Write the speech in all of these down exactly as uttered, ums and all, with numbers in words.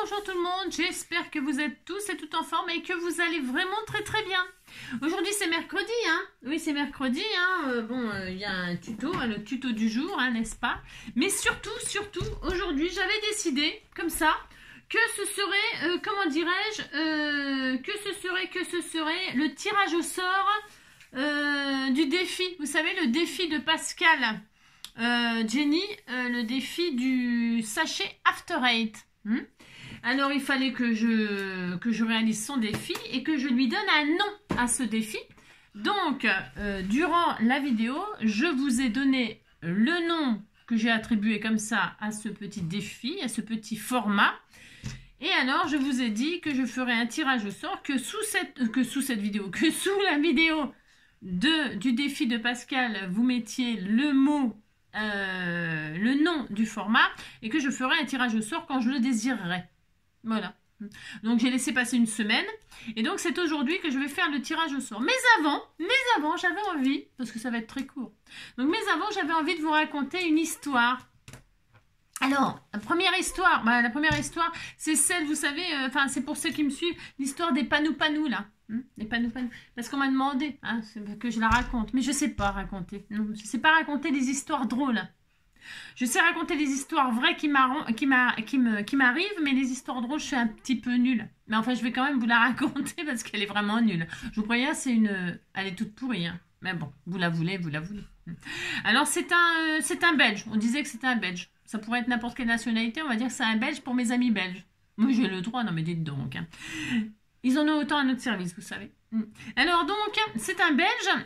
Bonjour tout le monde, j'espère que vous êtes tous et toutes en forme et que vous allez vraiment très très bien. Aujourd'hui c'est mercredi, hein. Oui c'est mercredi, hein. Euh, bon, il euh, y a un tuto, hein, le tuto du jour, hein, n'est-ce pas? Mais surtout, surtout, aujourd'hui j'avais décidé, comme ça, que ce serait, euh, comment dirais-je, euh, que ce serait, que ce serait le tirage au sort euh, du défi. Vous savez, le défi de Pascal euh, Jenny, euh, le défi du sachet After Eight. Hmm. Alors il fallait que je, que je réalise son défi et que je lui donne un nom à ce défi. Donc euh, durant la vidéo, je vous ai donné le nom que j'ai attribué comme ça à ce petit défi, à ce petit format. Et alors je vous ai dit que je ferai un tirage au sort, que sous cette, que sous cette vidéo, que sous la vidéo de, du défi de Pascal, vous mettiez le mot, euh, le nom du format et que je ferai un tirage au sort quand je le désirerai. Voilà. Donc j'ai laissé passer une semaine et donc c'est aujourd'hui que je vais faire le tirage au sort. Mais avant, mais avant, j'avais envie, parce que ça va être très court. Donc mais avant, j'avais envie de vous raconter une histoire. Alors, la première histoire, bah, la première histoire, c'est celle, vous savez, enfin, euh, c'est pour ceux qui me suivent, l'histoire des panou-panou, là. Hein, les panou-panou. Parce qu'on m'a demandé hein, que je la raconte. Mais je ne sais pas raconter. Non, je ne sais pas raconter des histoires drôles. Je sais raconter les histoires vraies qui m'arrivent, mais les histoires drôles, je suis un petit peu nulle. Mais enfin, je vais quand même vous la raconter parce qu'elle est vraiment nulle. Je vous préviens, c'est une... Elle est toute pourrie, hein. Mais bon, vous la voulez, vous la voulez. Alors, c'est un, c'est un Belge. On disait que c'était un Belge. Ça pourrait être n'importe quelle nationalité. On va dire que c'est un Belge pour mes amis belges. Moi, j'ai le droit. Non, mais dites donc. Hein. Ils en ont autant à notre service, vous savez. Alors, donc, c'est un Belge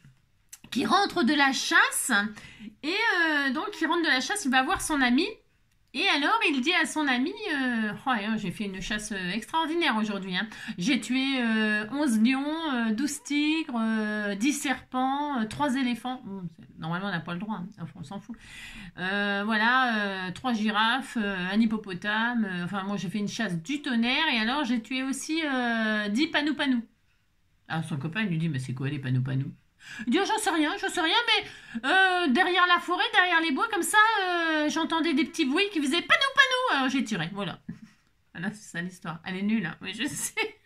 qui rentre de la chasse. Et euh, donc, il rentre de la chasse, il va voir son ami. Et alors, il dit à son ami, euh, oh, hein, j'ai fait une chasse extraordinaire aujourd'hui. Hein. J'ai tué euh, onze lions, euh, douze tigres, euh, dix serpents, euh, trois éléphants. Bon, normalement, on n'a pas le droit, hein. Enfin, on s'en fout. Euh, voilà, euh, trois girafes, euh, un hippopotame. Euh, enfin, moi, j'ai fait une chasse du tonnerre. Et alors, j'ai tué aussi euh, dix panou-panou. Alors, son copain lui dit, mais c'est quoi les panou-panou? Il dit, oh, j'en sais rien, j'en sais rien, mais euh, derrière la forêt, derrière les bois, comme ça, euh, j'entendais des petits bruits qui faisaient panou panou. Alors j'ai tiré, voilà. Voilà, c'est ça l'histoire. Elle est nulle, hein. Oui, je sais.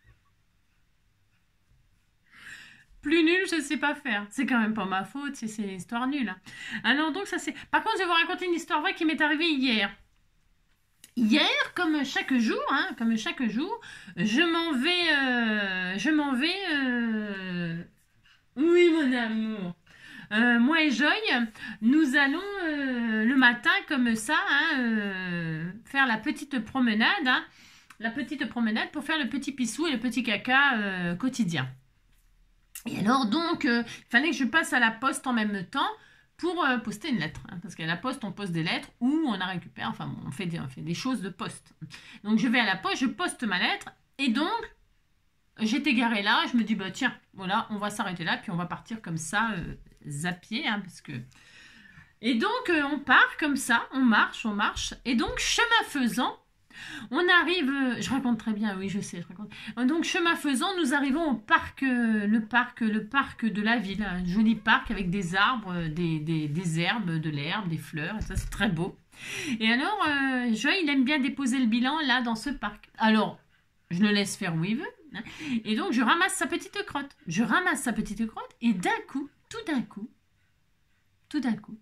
Plus nulle, je ne sais pas faire. C'est quand même pas ma faute, c'est une histoire nulle. Hein. Alors donc, ça c'est... Par contre, je vais vous raconter une histoire vraie qui m'est arrivée hier. Hier, comme chaque jour, hein, comme chaque jour, je m'en vais... Euh, je m'en vais... Euh, Oui, mon amour. Euh, moi et Joy, nous allons euh, le matin, comme ça, hein, euh, faire la petite promenade. Hein, la petite promenade pour faire le petit pissou et le petit caca euh, quotidien. Et alors, donc, euh, il fallait que je passe à la poste en même temps pour euh, poster une lettre. Hein, parce qu'à la poste, on poste des lettres ou on a récupéré, enfin, on fait, des, on fait des choses de poste. Donc, je vais à la poste, je poste ma lettre et donc... J'étais garée là, je me dis, bah tiens, voilà, on va s'arrêter là, puis on va partir comme ça, euh, zappier, hein, parce que... Et donc, euh, on part comme ça, on marche, on marche, et donc, chemin faisant, on arrive... Euh, je raconte très bien, oui, je sais, je raconte. Donc, chemin faisant, nous arrivons au parc, euh, le parc, le parc de la ville, un joli parc avec des arbres, des, des, des herbes, de l'herbe, des fleurs, et ça, c'est très beau. Et alors, euh, Joël, il aime bien déposer le bilan, là, dans ce parc. Alors, je le laisse faire où il veut. Et donc, je ramasse sa petite crotte. Je ramasse sa petite crotte et d'un coup, tout d'un coup, tout d'un coup,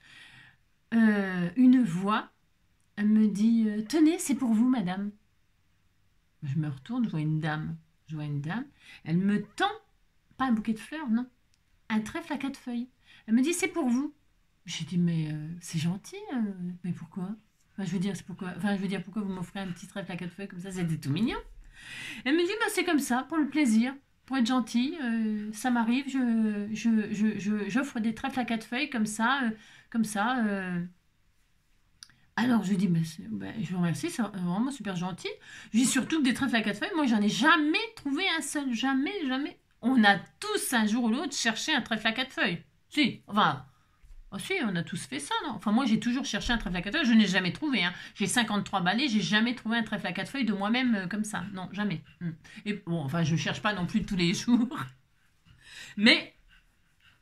euh, une voix me dit euh, « Tenez, c'est pour vous, madame. » Je me retourne, je vois une dame. Je vois une dame. Elle me tend, pas un bouquet de fleurs, non, un trèfle à quatre feuilles. Elle me dit « C'est pour vous. » J'ai dit « Mais euh, c'est gentil, euh, mais pourquoi ?» Enfin, je veux dire, c'est pourquoi. Enfin, je veux dire, pourquoi vous m'offrez un petit trèfle à quatre feuilles comme ça? C'était tout mignon. Elle me dit, bah, c'est comme ça, pour le plaisir, pour être gentil, euh, ça m'arrive, je, je, je, je, j'offre des trèfles à quatre feuilles comme ça, euh, comme ça. Euh. Alors, je lui dis, bah, bah, je vous remercie, c'est vraiment super gentil. Je dis surtout que des trèfles à quatre feuilles, moi, j'en ai jamais trouvé un seul, jamais, jamais. On a tous, un jour ou l'autre, cherché un trèfle à quatre feuilles. Si, enfin... Oh si, on a tous fait ça, non? Enfin, moi, j'ai toujours cherché un trèfle à quatre feuilles. Je n'ai jamais trouvé. Hein. J'ai cinquante-trois balais, j'ai jamais trouvé un trèfle à quatre feuilles de moi-même euh, comme ça. Non, jamais. Et bon, enfin, je cherche pas non plus tous les jours. Mais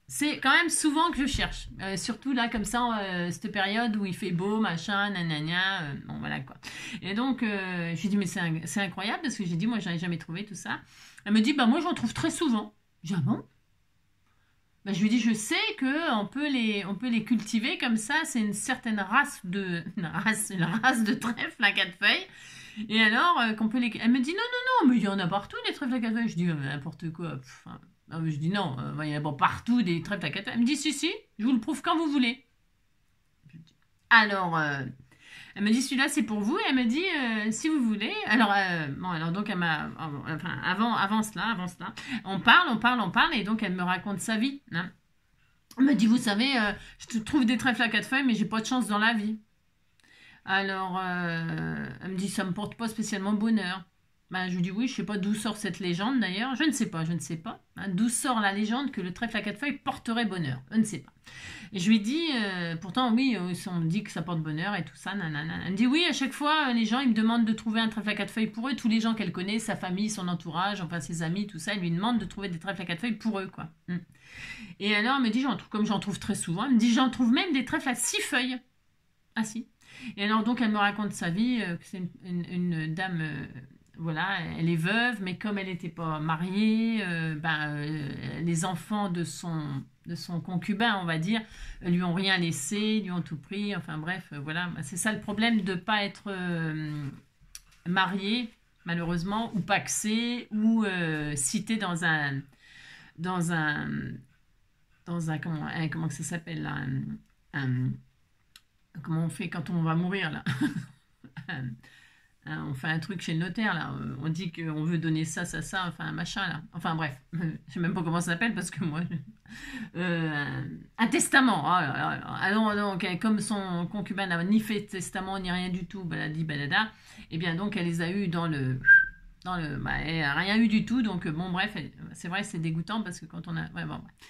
c'est quand même souvent que je cherche. Euh, surtout là, comme ça, euh, cette période où il fait beau, machin, nanana. Euh, bon, voilà quoi. Et donc, euh, je lui dis, mais c'est un- c'est incroyable parce que j'ai dit, moi, j'en ai jamais trouvé tout ça. Elle me dit, bah, moi, j'en trouve très souvent. J'ai dit, ah bon? Bah, je lui dis, je sais qu'on peut les, on peut les cultiver comme ça. C'est une certaine race de, une race, une race de trèfle à quatre feuilles. Et alors, euh, qu'on peut les. Elle me dit, non, non, non, mais il y en a partout des trèfles à quatre feuilles. Je dis, euh, n'importe quoi. Pff, hein. Non, mais je dis, non, euh, il y en a bon, partout des trèfles à quatre feuilles. Elle me dit, si, si, je vous le prouve quand vous voulez. Je dis, alors, euh, elle me dit, celui-là, c'est pour vous. Et elle me dit, euh, si vous voulez. Alors, euh, bon, alors donc, elle m'a. Enfin, avant, avant cela, avant cela, on parle, on parle, on parle. Et donc, elle me raconte sa vie. Hein. Elle me dit, vous savez, euh, je te trouve des trèfles à quatre feuilles, mais j'ai pas de chance dans la vie. Alors, euh, elle me dit, ça me porte pas spécialement bonheur. Ben, je lui dis, oui, je sais pas d'où sort cette légende d'ailleurs. Je ne sais pas, je ne sais pas. Hein, d'où sort la légende que le trèfle à quatre feuilles porterait bonheur. Je ne sais pas. Et je lui dis, euh, pourtant, oui, on me dit que ça porte bonheur et tout ça, nanana. Elle me dit, oui, à chaque fois, les gens, ils me demandent de trouver un trèfle à quatre feuilles pour eux. Tous les gens qu'elle connaît, sa famille, son entourage, enfin ses amis, tout ça, ils lui demandent de trouver des trèfles à quatre feuilles pour eux, quoi. Et alors, elle me dit, j'en trouve, comme j'en trouve très souvent, elle me dit, j'en trouve même des trèfles à six feuilles. Ah si. Et alors, donc, elle me raconte sa vie, euh, que c'est une, une, une dame, euh, voilà, elle est veuve, mais comme elle n'était pas mariée, euh, ben, euh, les enfants de son, de son concubin, on va dire, lui ont rien laissé, lui ont tout pris, enfin bref, euh, voilà. C'est ça le problème de ne pas être euh, marié, malheureusement, ou paxé, ou euh, cité dans un, dans un, dans un, comment, un, comment que ça s'appelle, là, un, un comment on fait quand on va mourir là. On fait un truc chez le notaire là, on dit qu'on veut donner ça, ça, ça, enfin un machin là. Enfin bref, je sais même pas comment ça s'appelle parce que moi... Euh, un testament. Oh là là là. Alors donc, comme son concubin n'a ni fait de testament ni rien du tout, baladi balada, et bien donc elle les a eu dans le... Dans le bah, elle a rien eu du tout, donc bon bref, c'est vrai c'est dégoûtant parce que quand on a... Ouais, bon, bref.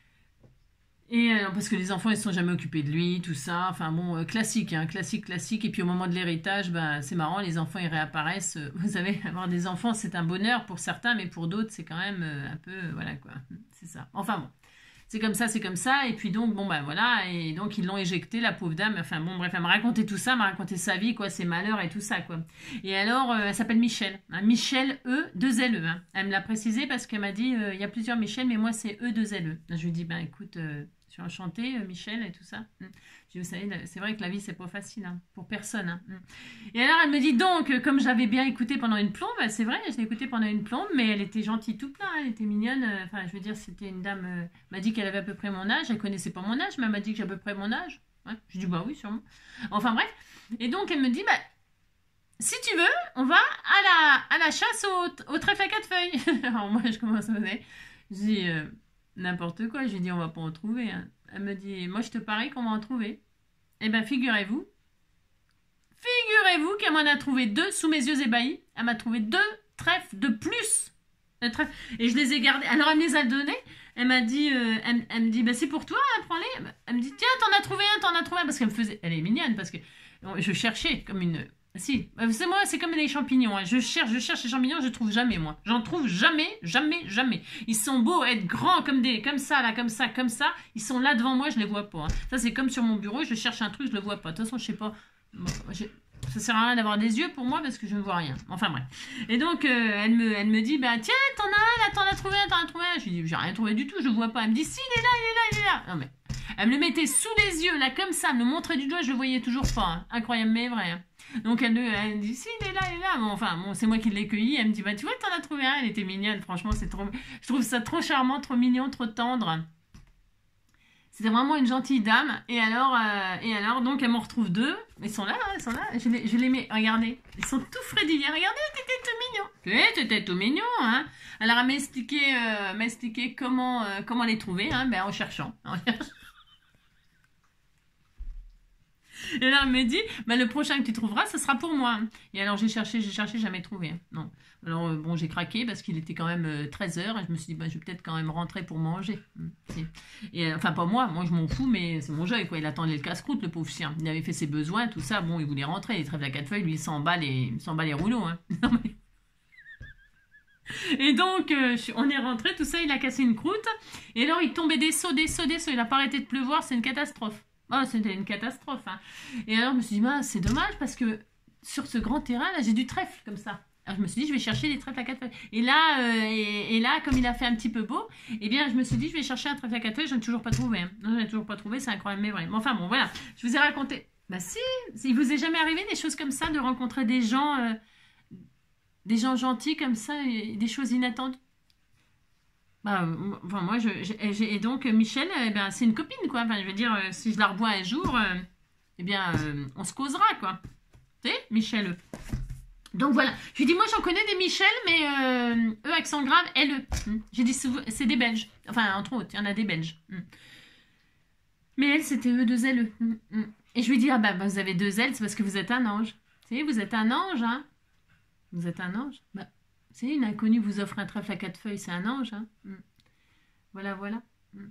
Et euh, parce que les enfants, ils ne sont jamais occupés de lui, tout ça. Enfin bon, euh, classique, hein, classique, classique. Et puis au moment de l'héritage, ben, c'est marrant, les enfants, ils réapparaissent. Euh, vous savez, avoir des enfants, c'est un bonheur pour certains, mais pour d'autres, c'est quand même euh, un peu... Euh, voilà quoi, c'est ça. Enfin bon, c'est comme ça, c'est comme ça. Et puis donc, bon ben voilà. Et donc, ils l'ont éjecté, la pauvre dame. Enfin bon, bref, elle m'a raconté tout ça, elle m'a raconté sa vie, quoi, ses malheurs et tout ça, quoi. Et alors, euh, elle s'appelle Michel. Hein, Michel E, deux L E. Hein. Elle me l'a précisé parce qu'elle m'a dit, il euh, y a plusieurs Michel, mais moi, c'est E, deux L E. Je lui dis, ben écoute... Euh, je suis enchantée, Michel, et tout ça. Je dis, vous savez, c'est vrai que la vie, c'est pas facile, hein, pour personne. Hein. Et alors, elle me dit donc, comme j'avais bien écouté pendant une plombe, c'est vrai, je l'ai écouté pendant une plombe, mais elle était gentille tout plein, elle était mignonne. Enfin, je veux dire, c'était une dame, euh, m'a dit qu'elle avait à peu près mon âge, elle connaissait pas mon âge, mais elle m'a dit que j'ai à peu près mon âge. Ouais. Je dis, bah oui, sûrement. Enfin, bref. Et donc, elle me dit, bah, si tu veux, on va à la, à la chasse au, au trèfle à quatre feuilles. Alors, moi, je commence à me dire, je dis... Euh, n'importe quoi, j'ai dit on va pas en trouver. Hein. Elle me dit, moi je te parie qu'on va en trouver. Eh bien figurez-vous, figurez-vous qu'elle m'en a trouvé deux sous mes yeux ébahis. Elle m'a trouvé deux trèfles de plus. De trèfles. Et je les ai gardés. Alors elle me les a donnés. Elle m'a dit, euh, elle, elle me dit, bah, c'est pour toi, hein, prends-les. Elle me dit, tiens, t'en as trouvé un, t'en as trouvé un. Parce qu'elle me faisait, elle est mignonne parce que je cherchais comme une... Si, c'est moi, c'est comme les champignons. Hein. Je cherche, je cherche les champignons, je trouve jamais moi. J'en trouve jamais, jamais, jamais. Ils sont beaux, être grands comme des, comme ça, là, comme ça, comme ça. Ils sont là devant moi, je les vois pas. Hein. Ça c'est comme sur mon bureau, je cherche un truc, je le vois pas. De toute façon, je sais pas. Bon, ça sert à rien d'avoir des yeux pour moi parce que je ne vois rien. Enfin bref. Et donc euh, elle me, elle me dit, bah tiens, t'en as un, là, t'en as trouvé un, t'en as trouvé un. Je lui dis, j'ai rien trouvé du tout, je le vois pas. Elle me dit, si, il est là, il est là, il est là. Non mais, elle me le mettait sous les yeux, là, comme ça, elle me montrait du doigt, je le voyais toujours pas. Hein. Incroyable mais vrai. Hein. Donc elle, elle me dit, si, il est là, il est là. Bon, enfin, bon, c'est moi qui l'ai cueilli. Elle me dit, bah tu vois, t'en as trouvé un. Elle était mignonne, franchement, c'est trop... Je trouve ça trop charmant, trop mignon, trop tendre. C'était vraiment une gentille dame. Et alors, euh, et alors donc, elle m'en retrouve deux. Ils sont là, hein, ils sont là. Je les, je les mets, regardez. Ils sont tout frédillés. Regardez, t'étais tout mignon. Oui, t'étais tout mignon, hein. Alors, elle m'a expliqué, euh, m'a expliqué comment, euh, comment les trouver, hein, ben, en cherchant. En cherchant. Et là, elle me dit, bah, le prochain que tu trouveras, ce sera pour moi. Et alors, j'ai cherché, j'ai cherché, jamais trouvé. Non. Alors, euh, bon, j'ai craqué parce qu'il était quand même euh, treize heures et je me suis dit, bah, je vais peut-être quand même rentrer pour manger. Et, euh, enfin, pas moi, moi je m'en fous, mais c'est mon jeu, quoi. Il attendait le casse-croûte, le pauvre chien. Il avait fait ses besoins, tout ça. Bon, il voulait rentrer, les trèfles à quatre feuilles, lui, il s'en bat les, il s'en bat les rouleaux. Hein. Non, mais... Et donc, euh, on est rentré, tout ça, il a cassé une croûte. Et alors, il tombait des seaux, des seaux, des seaux. Il n'a pas arrêté de pleuvoir, c'est une catastrophe. Oh, c'était une catastrophe. Hein. Et alors, je me suis dit, bah, c'est dommage parce que sur ce grand terrain, là, j'ai du trèfle comme ça. Alors, je me suis dit, je vais chercher des trèfles à quatre feuilles. Et là, euh, et, et là, comme il a fait un petit peu beau, eh bien, je me suis dit, je vais chercher un trèfle à quatre feuilles. Je n'ai toujours pas trouvé. Hein. Non, je n'ai toujours pas trouvé, c'est incroyable, mais vrai. Bon, enfin, bon, voilà. Je vous ai raconté. Bah, si, il vous est jamais arrivé des choses comme ça, de rencontrer des gens, euh, des gens gentils comme ça, et des choses inattendues. Bah, enfin, moi, je, j'ai, et donc, Michel, eh ben, c'est une copine, quoi. Enfin, je veux dire, euh, si je la revois un jour, euh, eh bien, euh, on se causera, quoi. Tu sais, Michel. Donc, voilà. Je lui dis, moi, j'en connais des Michel, mais euh, eux, accent grave, L E. Hmm. J'ai dit, c'est des Belges. Enfin, entre autres, il y en a des Belges. Hmm. Mais elle, c'était eux, deux L E. Hmm. Hmm. Et je lui dis, ah bah, bah, vous avez deux L, c'est parce que vous êtes un ange. Tu sais, vous êtes un ange, hein. Vous êtes un ange. Bah, c'est une inconnue vous offre un trèfle à quatre feuilles, c'est un ange. Hein. Mm. Voilà, voilà. Mm.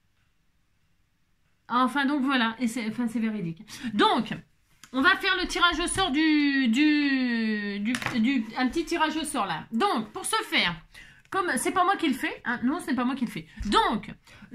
Enfin, donc voilà. Et c'est, enfin, c'est véridique. Donc, on va faire le tirage au sort du, du, du, du... Un petit tirage au sort, là. Donc, pour ce faire, comme c'est pas moi qui le fais, hein, non, ce n'est pas moi qui le fais. Donc,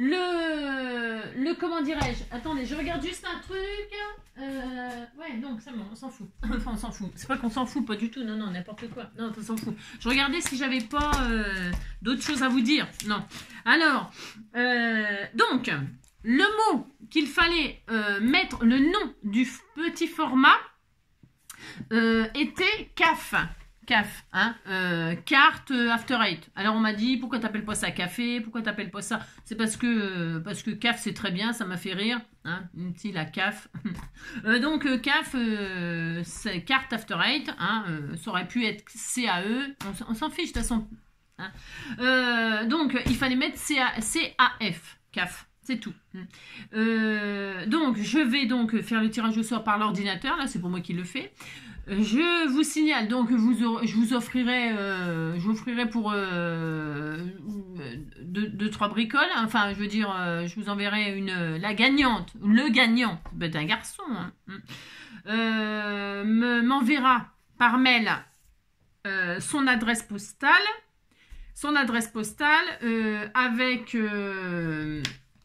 le... le comment dirais-je? Attendez, je regarde juste un truc... Euh, ouais, donc c'est bon, on s'en fout. Enfin, on s'en fout. C'est pas qu'on s'en fout, pas du tout. Non, non, n'importe quoi. Non, on s'en fout. Je regardais si j'avais pas euh, d'autres choses à vous dire. Non. Alors, euh, donc, le mot qu'il fallait euh, mettre, le nom du petit format euh, était C A F. C A F, hein, euh, carte After Eight. Alors on m'a dit, pourquoi t'appelles pas ça café? Pourquoi t'appelles pas ça? C'est parce que euh, parce que C A F c'est très bien, ça m'a fait rire. Hein, une petite la C A F. euh, donc euh, C A F, euh, c'est carte After Eight. Hein, euh, ça aurait pu être C A E. On, on s'en fiche de toute façon. Hein. Euh, donc il fallait mettre C A F. C A F. C'est tout. Euh, donc je vais donc faire le tirage au sort par l'ordinateur. Là c'est pour moi qui le fais. Je vous signale, donc vous aurez, je vous offrirai, euh, je vous offrirai pour euh, deux, deux, trois bricoles. Enfin, je veux dire, euh, je vous enverrai une, la gagnante, le gagnant, ben, un garçon, hein, euh, me, m'enverra par mail euh, son adresse postale, son adresse postale euh, avec euh,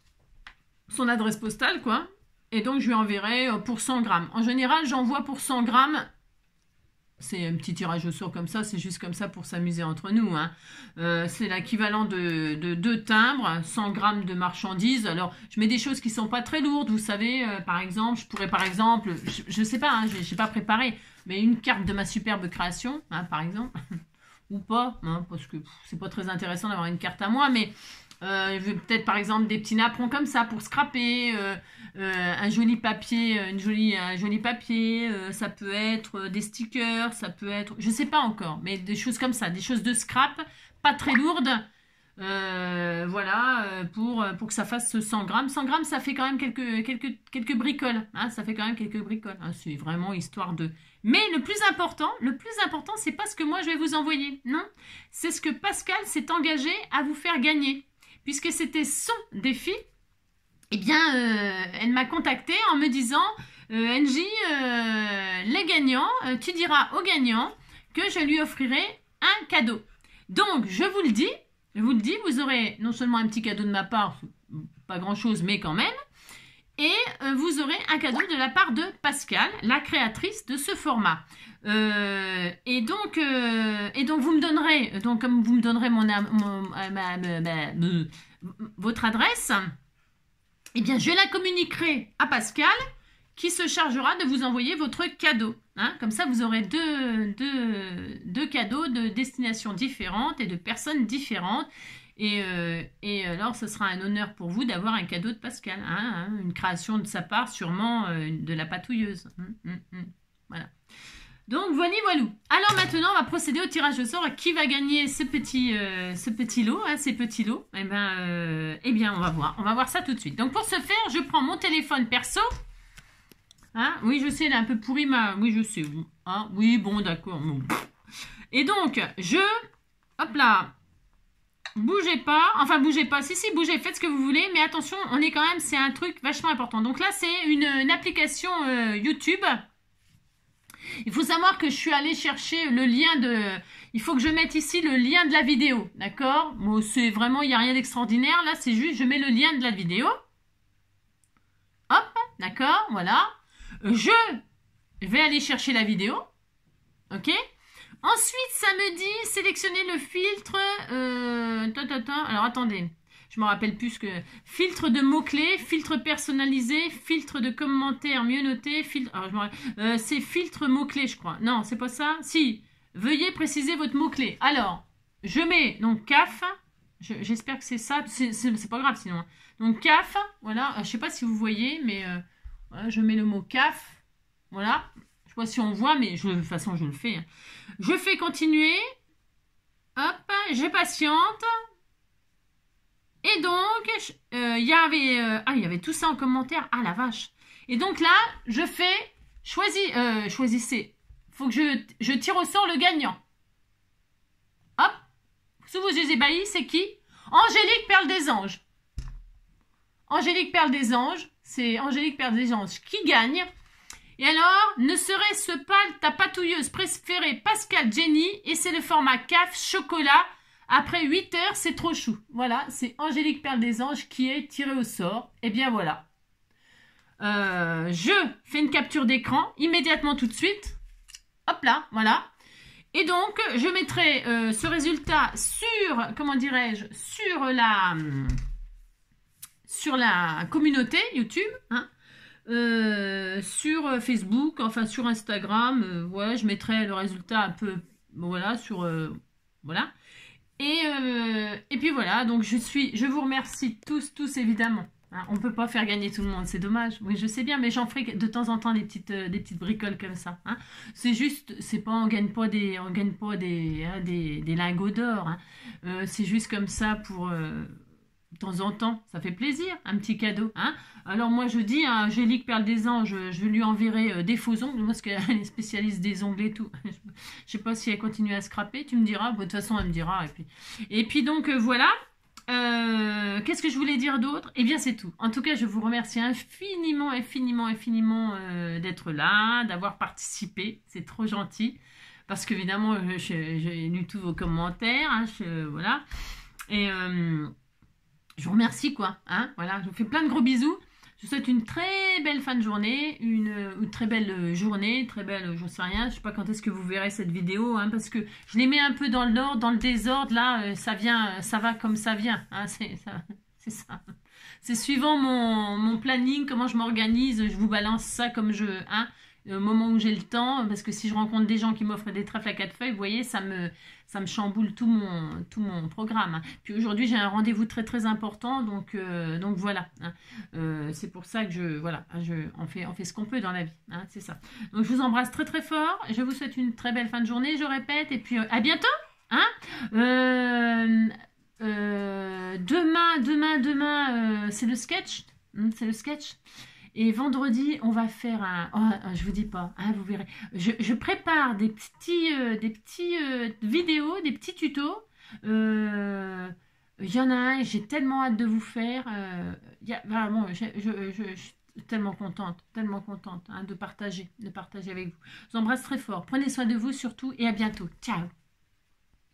son adresse postale, quoi. Et donc, je lui enverrai pour cent grammes. En général, j'envoie pour cent grammes. C'est un petit tirage au sort comme ça, c'est juste comme ça pour s'amuser entre nous. Hein. Euh, c'est l'équivalent de, de deux timbres, cent grammes de marchandises. Alors, je mets des choses qui sont pas très lourdes, vous savez. Euh, par exemple, je pourrais par exemple, je ne sais pas, hein, je n'ai pas préparé, mais une carte de ma superbe création, hein, par exemple. Ou pas, hein, parce que c'est pas très intéressant d'avoir une carte à moi, mais... Euh, peut-être par exemple des petits napperons comme ça pour scraper, euh, euh, un joli papier, une jolie, un joli papier, euh, ça peut être des stickers, ça peut être, je sais pas encore, mais des choses comme ça, des choses de scrap, pas très lourdes, euh, voilà, pour, pour que ça fasse cent grammes. cent grammes, ça fait quand même quelques, quelques, quelques bricoles, hein, ça fait quand même quelques bricoles, hein, c'est vraiment histoire de... Mais le plus important, le plus important, c'est pas ce que moi je vais vous envoyer, non, c'est ce que Pascal s'est engagé à vous faire gagner. Puisque c'était son défi, eh bien, euh, elle m'a contacté en me disant euh, « Angie, euh, les gagnants, euh, tu diras aux gagnants que je lui offrirai un cadeau. » Donc, je vous le dis, je vous le dis, vous aurez non seulement un petit cadeau de ma part, pas grand-chose, mais quand même, et euh, vous aurez un cadeau de la part de Pascal, la créatrice de ce format. Euh, et donc, euh, et donc vous me donnerez, donc comme vous me donnerez mon, mon ma, ma, ma, ma, votre adresse, eh bien je la communiquerai à Pascal, qui se chargera de vous envoyer votre cadeau. Hein, comme ça, vous aurez deux, deux, deux cadeaux de destinations différentes et de personnes différentes. Et, euh, et alors, ce sera un honneur pour vous d'avoir un cadeau de Pascal, hein, hein, une création de sa part, sûrement euh, de la patouilleuse. Hum, hum, hum. Voilà. Donc, voilà, voilà. Alors maintenant, on va procéder au tirage au sort. Qui va gagner ce petit, euh, ce petit lot, hein, ces petits lots? Eh bien, euh, eh bien, on va voir. On va voir ça tout de suite. Donc, pour ce faire, je prends mon téléphone perso. Hein, oui, je sais, il est un peu pourri, ma... Oui, je sais. Hein, oui, bon, d'accord. Bon. Et donc, je... Hop là. Bougez pas. Enfin, bougez pas. Si, si, bougez. Faites ce que vous voulez. Mais attention, on est quand même... C'est un truc vachement important. Donc là, c'est une, une application euh, YouTube. Il faut savoir que je suis allée chercher le lien de... Il faut que je mette ici le lien de la vidéo, d'accord? Bon, c'est vraiment, il n'y a rien d'extraordinaire. Là, c'est juste, je mets le lien de la vidéo. Hop, d'accord, voilà. Je vais aller chercher la vidéo. Ok? Ensuite, ça me dit sélectionner le filtre. Euh, ta, ta, ta. Alors, attendez. Je me rappelle plus que... Filtre de mots-clés, filtre personnalisé, filtre de commentaires mieux noté, filtre... Alors, je me rappelle... euh, c'est filtre mots-clés, je crois. Non, c'est pas ça. Si. Veuillez préciser votre mot-clé. Alors, je mets donc C A F. J'espère que c'est ça. C'est pas grave sinon. Donc, C A F. Voilà. Je sais pas si vous voyez, mais euh, voilà, je mets le mot C A F. Voilà. Je sais pas si on voit, mais je, de toute façon, je le fais. Je fais continuer. Hop. Je patiente. Et donc, il euh, y avait... Euh, ah, il y avait tout ça en commentaire. Ah, la vache. Et donc là, je fais... Choisis... Euh, choisissez. Il faut que je, je tire au sort le gagnant. Hop. Sous vos yeux ébahis, c'est qui? Angélique Perle des Anges. Angélique Perle des Anges. C'est Angélique Perle des Anges qui gagne. Et alors, ne serait-ce pas ta patouilleuse préférée Pascal Jenny. Et c'est le format C A F chocolat. Après huit heures, c'est trop chou. Voilà, c'est Angélique Perle des Anges qui est tirée au sort. Et bien voilà. Euh, je fais une capture d'écran immédiatement tout de suite. Hop là, voilà. Et donc, je mettrai euh, ce résultat sur, comment dirais-je, sur la, sur la communauté YouTube, hein, euh, sur Facebook, enfin sur Instagram. Euh, ouais, je mettrai le résultat un peu, voilà, sur, euh, voilà. Et, euh, et puis voilà, donc je suis, je vous remercie tous, tous évidemment. Hein, on ne peut pas faire gagner tout le monde, c'est dommage. Oui, je sais bien, mais j'en ferai de temps en temps des petites, euh, des petites bricoles comme ça. Hein. C'est juste, c'est pas, on gagne pas des, on gagne pas des, hein, des, des lingots d'or. Hein. Euh, c'est juste comme ça pour, euh, de temps en temps, ça fait plaisir, un petit cadeau. Hein. Alors moi je dis à Angélique Perle des Anges, je, je lui enverrai euh, des faux ongles, parce qu'elle est spécialiste des ongles et tout. Je sais pas si elle continue à scraper, tu me diras. Bon, de toute façon elle me dira. Et puis, et puis donc euh, voilà. Euh, Qu'est-ce que je voulais dire d'autre? Eh bien c'est tout. En tout cas je vous remercie infiniment, infiniment, infiniment euh, d'être là, d'avoir participé. C'est trop gentil. Parce qu'évidemment j'ai lu tous vos commentaires. Hein, je, voilà. Et... Euh, je vous remercie, quoi. Hein, voilà, je vous fais plein de gros bisous. Je vous souhaite une très belle fin de journée, une, une très belle journée, très belle, je sais rien. Je ne sais pas quand est-ce que vous verrez cette vidéo, hein, parce que je les mets un peu dans l'ordre, dans le désordre. Là, ça vient, ça va comme ça vient. Hein, c'est ça. C'est ça. C'est suivant mon, mon planning, comment je m'organise. Je vous balance ça comme je... Hein, au moment où j'ai le temps, parce que si je rencontre des gens qui m'offrent des trèfles à quatre feuilles, vous voyez, ça me, ça me chamboule tout mon, tout mon programme. Puis aujourd'hui, j'ai un rendez-vous très très important, donc, euh, donc voilà. Hein. Euh, c'est pour ça que je, voilà, je, on, fait, on fait ce qu'on peut dans la vie, hein, c'est ça. Donc je vous embrasse très très fort, je vous souhaite une très belle fin de journée, je répète, et puis euh, à bientôt. Hein. Euh, euh, demain, demain, demain, euh, c'est le sketch, hein, c'est le sketch. Et vendredi, on va faire un... Oh, je vous dis pas, hein, vous verrez. Je, je prépare des petits, euh, des petits euh, vidéos, des petits tutos. Il euh, y en a un, j'ai tellement hâte de vous faire. Euh, y a, vraiment, je, je, je, je suis tellement contente, tellement contente hein, de partager, de partager avec vous. Je vous embrasse très fort. Prenez soin de vous surtout et à bientôt. Ciao.